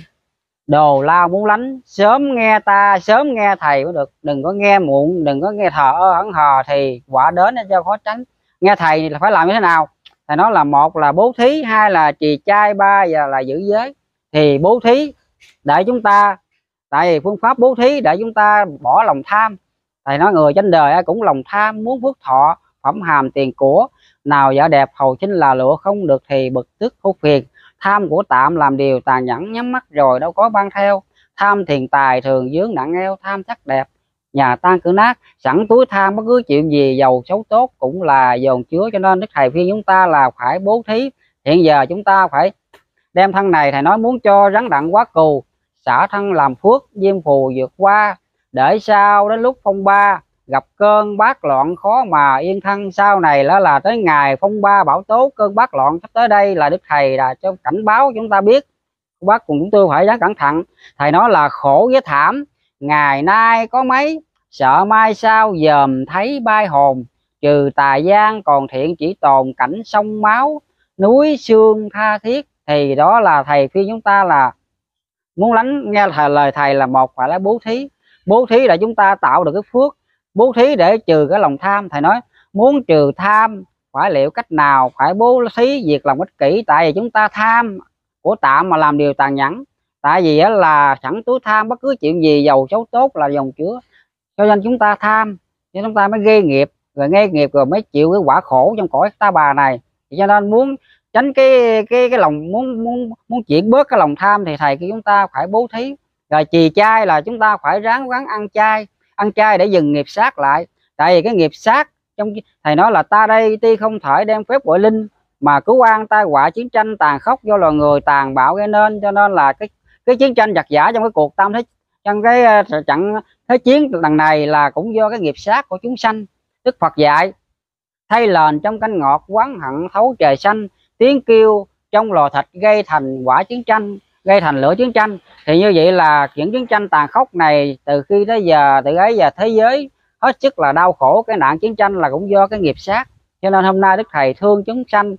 Đồ lao muốn lánh sớm nghe ta, sớm nghe thầy mới được. Đừng có nghe muộn, đừng có nghe thờ ơ hẳn hờ thì quả đến cho khó tránh. Nghe thầy là phải làm như thế nào? Thầy nói là một là bố thí, hai là trì chay, ba và là giữ giới. Thì bố thí để chúng ta, tại vì phương pháp bố thí để chúng ta bỏ lòng tham. Thầy nói người trên đời cũng lòng tham, muốn phước thọ phẩm hàm tiền của, nào vợ đẹp hầu sinh là lụa, không được thì bực tức hốt phiền. Tham của tạm làm điều tàn nhẫn, nhắm mắt rồi đâu có ban theo. Tham tiền tài thường dướng nặng eo, tham sắc đẹp nhà tan cửa nát. Sẵn túi tham bất cứ chuyện gì giàu xấu tốt cũng là dồn chứa. Cho nên đức thầy khuyên chúng ta là phải bố thí. Hiện giờ chúng ta phải đem thân này, thầy nói muốn cho rắn đặng quá cù, xả thân làm phước diêm phù vượt qua, để sau đến lúc phong ba gặp cơn bát loạn khó mà yên thân. Sau này đó là tới ngày phong ba bão tố, cơn bát loạn sắp tới đây là đức thầy là cho cảnh báo chúng ta biết. Bác cùng chúng tôi phải rất cẩn thận. Thầy nói là khổ với thảm ngày nay có mấy, sợ mai sau dòm thấy bay hồn. Trừ tà gian còn thiện chỉ tồn cảnh sông máu, núi xương tha thiết. Thì đó là thầy khuyên chúng ta là muốn lánh nghe thầy, lời thầy là một phải là bố thí. Bố thí để chúng ta tạo được cái phước, bố thí để trừ cái lòng tham. Thầy nói muốn trừ tham phải liệu cách nào, phải bố thí diệt lòng ích kỷ. Tại vì chúng ta tham của tạm mà làm điều tàn nhẫn. Tại vì là sẵn túi tham bất cứ chuyện gì giàu xấu tốt là dòng chứa, cho nên chúng ta tham cho chúng ta mới gây nghiệp, rồi gây nghiệp rồi mới chịu cái quả khổ trong cõi ta bà này. Cho nên muốn tránh cái cái cái lòng muốn muốn muốn chuyển bớt cái lòng tham thì thầy kêu chúng ta phải bố thí. Rồi trì chay là chúng ta phải ráng ráng ăn chay, ăn chay để dừng nghiệp sát lại. Tại vì cái nghiệp sát trong thầy nói là ta đây tuy không thể đem phép gọi linh mà cứu an tai họa chiến tranh tàn khốc do loài người tàn bạo gây nên. Cho nên là cái cái chiến tranh giặc giả trong cái cuộc tam thế, trong cái trận thế chiến lần này là cũng do cái nghiệp sát của chúng sanh. Đức Phật dạy thay lền trong canh ngọt, oán hận thấu trời xanh, tiếng kêu trong lò thịt gây thành quả chiến tranh, gây thành lửa chiến tranh. Thì như vậy là những chiến tranh tàn khốc này từ khi tới giờ, từ ấy giờ thế giới hết sức là đau khổ. Cái nạn chiến tranh là cũng do cái nghiệp sát. Cho nên hôm nay đức thầy thương chúng sanh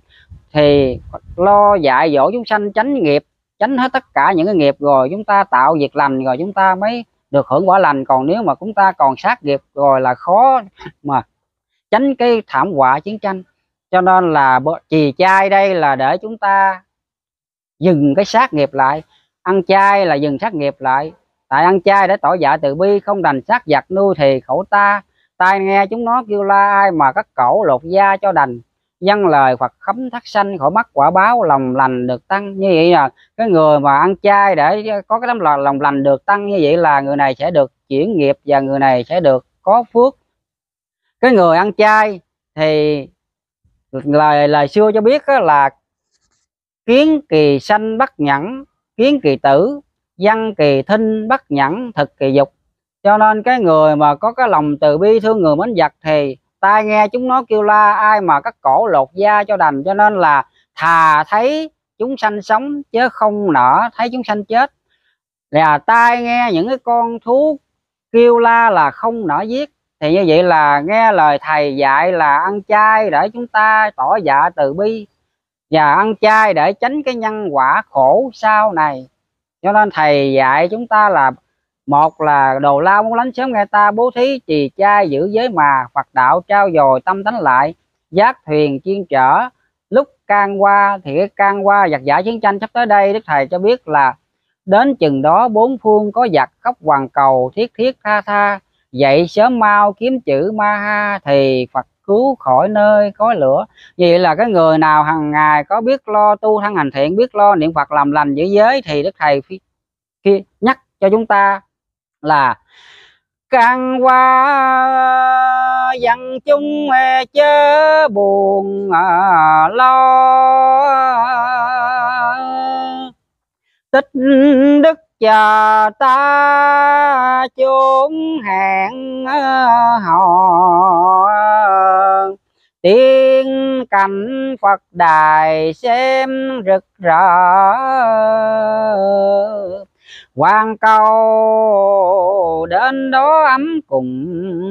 thì lo dạy dỗ chúng sanh tránh nghiệp, tránh hết tất cả những cái nghiệp, rồi chúng ta tạo việc lành rồi chúng ta mới được hưởng quả lành. Còn nếu mà chúng ta còn sát nghiệp rồi là khó mà tránh cái thảm họa chiến tranh. Cho nên là trì chay đây là để chúng ta dừng cái sát nghiệp lại, ăn chay là dừng sát nghiệp lại, tại ăn chay để tỏ dạ từ bi, không đành sát giặc nuôi thì khổ ta. Tai nghe chúng nó kêu la, ai mà cắt cổ lột da cho đành. Dâng lời Phật khấm thắt sanh, khỏi mắc quả báo, lòng lành được tăng. Như vậy là cái người mà ăn chay để có cái tấm lòng lòng lành được tăng, như vậy là người này sẽ được chuyển nghiệp và người này sẽ được có phước. Cái người ăn chay thì lời lời xưa cho biết là kiến kỳ sanh bất nhẫn, kiến kỳ tử, văn kỳ thinh bất nhẫn, thực kỳ dục. Cho nên cái người mà có cái lòng từ bi thương người mến vật thì tai nghe chúng nó kêu la, ai mà cắt cổ lột da cho đành. Cho nên là thà thấy chúng sanh sống chứ không nỡ thấy chúng sanh chết. Là tai nghe những cái con thú kêu la là không nỡ giết. Thì như vậy là nghe lời thầy dạy là ăn chay để chúng ta tỏ dạ từ bi, và ăn chay để tránh cái nhân quả khổ sau này. Cho nên thầy dạy chúng ta là một là đồ lao muốn lánh sớm nghe ta, bố thí trì chay giữ giới mà, Phật đạo trao dồi tâm tánh lại, giác thuyền chuyên trở lúc can qua. Thì cái can qua giặc giả chiến tranh sắp tới đây, Đức Thầy cho biết là đến chừng đó bốn phương có giặc khắp hoàn cầu, thiết thiết tha tha, dậy sớm mau kiếm chữ ma ha, thì Phật cứu khỏi nơi khói lửa. Vậy là cái người nào hàng ngày có biết lo tu thân hành thiện, biết lo niệm Phật làm lành giữ giới, thì Đức Thầy khi nhắc cho chúng ta là can qua dân chúng chớ buồn lo, tích đức chờ ta chốn hẹn hò, tiên cảnh Phật đài xem rực rỡ, quan cầu đến đó ấm cùng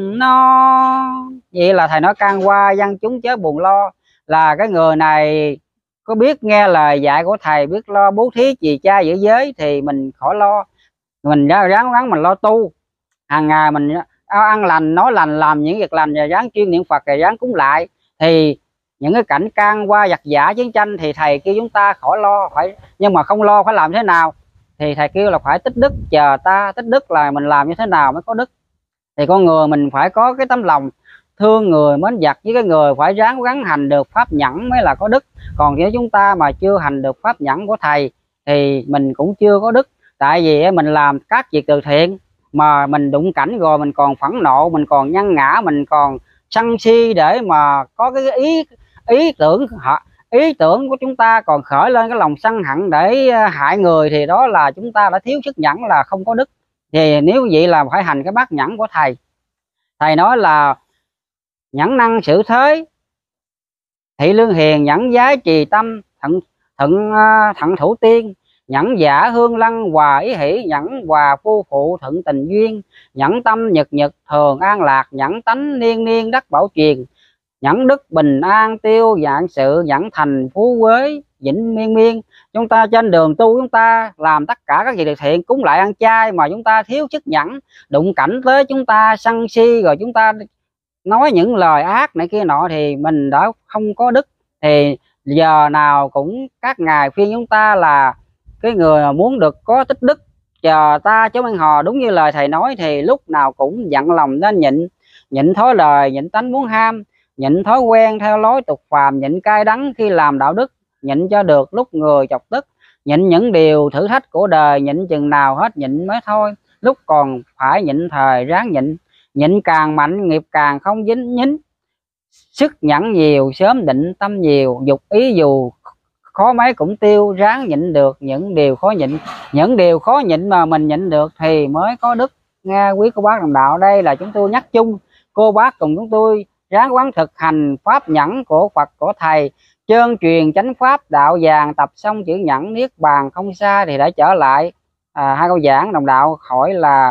no. Vậy là thầy nói can qua dân chúng chớ buồn lo, là cái người này có biết nghe lời dạy của thầy, biết lo bố thí trì chay giữ giới thì mình khỏi lo, mình ráng ráng mình lo tu hàng ngày, mình ăn lành nói lành, làm những việc lành, và ráng chuyên niệm Phật, rồi ráng cúng lại. Thì những cái cảnh can qua giặc giả chiến tranh thì thầy kêu chúng ta khỏi lo, phải nhưng mà không lo phải làm thế nào, thì thầy kêu là phải tích đức chờ ta. Tích đức là mình làm như thế nào mới có đức. Thì con người mình phải có cái tấm lòng thương người mến vật, với cái người phải ráng gắng hành được pháp nhẫn mới là có đức. Còn nếu chúng ta mà chưa hành được pháp nhẫn của thầy thì mình cũng chưa có đức. Tại vì mình làm các việc từ thiện mà mình đụng cảnh rồi mình còn phẫn nộ, mình còn nhân ngã, mình còn sân si để mà có cái ý ý tưởng họ ý tưởng của chúng ta còn khởi lên cái lòng sân hận để hại người, thì đó là chúng ta đã thiếu sức nhẫn, là không có đức. Thì nếu vậy là phải hành cái bát nhẫn của thầy. Thầy nói là nhẫn năng xử thế, thị lương hiền, nhẫn giới trì tâm, thận thận thận thủ tiên, nhẫn giả hương lăng, hòa ý hỷ, nhẫn hòa phu phụ, thuận tình duyên, nhẫn tâm nhật nhật thường an lạc, nhẫn tánh niên niên đắc bảo truyền, nhẫn đức bình an tiêu dạng sự, nhẫn thành phú quế vĩnh miên miên. Chúng ta trên đường tu, chúng ta làm tất cả các việc từ thiện, cúng lại ăn chay mà chúng ta thiếu sức nhẫn, đụng cảnh tới chúng ta sân si, rồi chúng ta nói những lời ác này kia nọ, thì mình đã không có đức. Thì giờ nào cũng các ngài khuyên chúng ta là cái người mà muốn được có tích đức chờ ta chớ ăn hò, đúng như lời thầy nói, thì lúc nào cũng dặn lòng nên nhịn, nhịn thói lời, nhịn tánh muốn ham, nhịn thói quen theo lối tục phàm, nhịn cay đắng khi làm đạo đức, nhịn cho được lúc người chọc tức, nhịn những điều thử thách của đời, nhịn chừng nào hết nhịn mới thôi, lúc còn phải nhịn thời ráng nhịn, nhịn càng mạnh nghiệp càng không dính nhính, sức nhẫn nhiều sớm định tâm nhiều, dục ý dù khó mấy cũng tiêu, ráng nhịn được những điều khó nhịn, những điều khó nhịn mà mình nhịn được thì mới có đức. Nghe quý cô bác đồng đạo, đây là chúng tôi nhắc chung, cô bác cùng chúng tôi ráng quán thực hành pháp nhẫn của Phật của thầy, trơn truyền chánh pháp đạo vàng, tập xong chữ nhẫn niết bàn không xa. Thì đã trở lại à, hai câu giảng đồng đạo hỏi là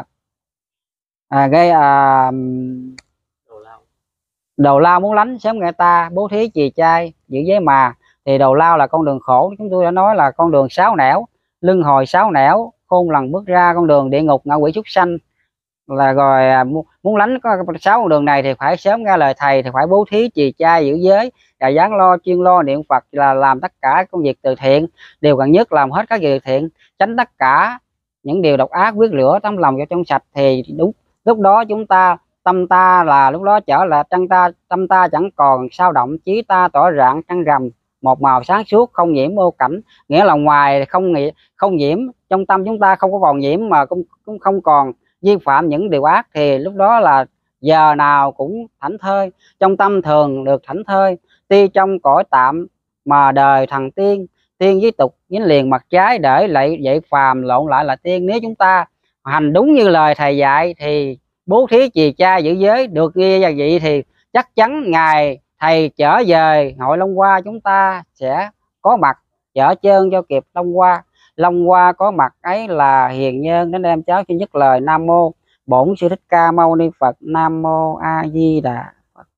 à, gây à, Đồ lao. đầu lao muốn lánh sớm nghe ta, bố thí trì chay giữ giới mà. Thì đầu lao là con đường khổ, chúng tôi đã nói là con đường sáu nẻo, lưng hồi sáu nẻo, khôn lần bước ra con đường địa ngục ngạ quỷ súc sanh. Là rồi à, muốn lánh có sáu con đường này thì phải sớm nghe lời thầy, thì phải bố thí trì chay giữ giới, và dáng lo chuyên lo niệm Phật, là làm tất cả công việc từ thiện, điều cần nhất làm hết các việc từ thiện. tránh tất cả những điều độc ác, quyết lửa tấm lòng cho trong sạch, thì đúng lúc đó chúng ta tâm ta là lúc đó trở lại chân ta, tâm ta chẳng còn sao động, chí ta tỏ rạng trăng rằm, một màu sáng suốt không nhiễm ô cảnh. Nghĩa là ngoài không nghĩ không nhiễm, trong tâm chúng ta không có còn nhiễm mà cũng, cũng không còn vi phạm những điều ác, thì lúc đó là giờ nào cũng thảnh thơi, trong tâm thường được thảnh thơi. Tuy trong cõi tạm mà đời thần tiên, tiên với tục dính liền mặt trái, để lại dậy phàm lộn lại là tiên. Nếu chúng ta hành đúng như lời thầy dạy thì bố thí trì cha giữ giới được như vậy, thì chắc chắn ngày thầy trở về hội Long Hoa chúng ta sẽ có mặt, chở trơn cho kịp Long Hoa. Long Hoa có mặt ấy là hiền nhân đến đem cháu cho nhất lời. Nam mô Bổn Sư Thích Ca Mâu Ni Phật. Nam mô A Di Đà.